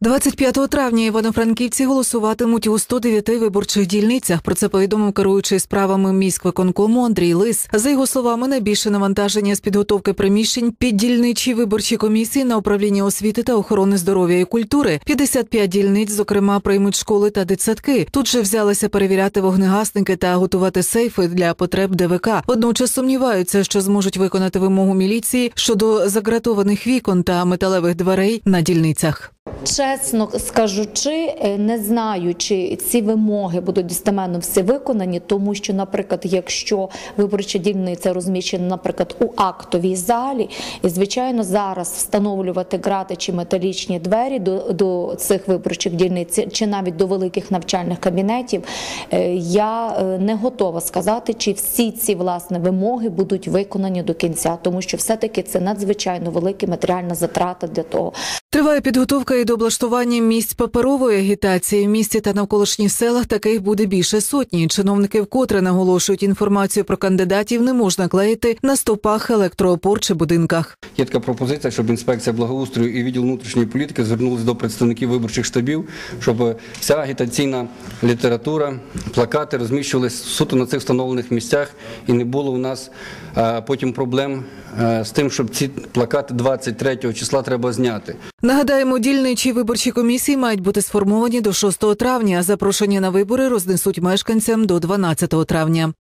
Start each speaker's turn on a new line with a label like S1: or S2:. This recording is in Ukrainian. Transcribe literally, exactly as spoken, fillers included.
S1: двадцять п'ятого травня івано-франківці голосуватимуть у сто дев'яти виборчих дільницях. Про це повідомив керуючий справами міськвиконкому Андрій Лис. За його словами, найбільше навантаження з підготовки приміщень під дільничі виборчі комісії на управління освіти та охорони здоров'я і культури. п'ятдесят п'ять дільниць, зокрема, приймуть школи та дитсадки. Тут же взялися перевіряти вогнегасники та готувати сейфи для потреб ДВК. Водночас сумніваються, що зможуть виконати вимогу міліції щодо загратованих вікон та металевих дверей на дільницях.
S2: Чесно скажучи, не знаю, чи ці вимоги будуть достеменно всі виконані, тому що, наприклад, якщо виборча дільниця розміщена, наприклад, у актовій залі, і, звичайно, зараз встановлювати грати чи металічні двері до, до цих виборчих дільниць, чи навіть до великих навчальних кабінетів, я не готова сказати, чи всі ці, власне, вимоги будуть виконані до кінця, тому що все-таки це надзвичайно велика матеріальна затрата для того.
S1: Триває підготовка і до облаштування місць паперової агітації. В місті та навколишніх селах таких буде більше сотні. Чиновники вкотре наголошують, інформацію про кандидатів не можна клеїти на стовпах електроопор чи будинках.
S3: Є така пропозиція, щоб інспекція благоустрою і відділ внутрішньої політики звернулися до представників виборчих штабів, щоб вся агітаційна література, плакати розміщувалися суто на цих встановлених місцях і не було у нас а, потім проблем а, з тим, щоб ці плакати двадцять третього числа треба зняти.
S1: Нагадаємо, дільничі виборчі комісії мають бути сформовані до шостого травня, а запрошення на вибори рознесуть мешканцям до дванадцятого травня.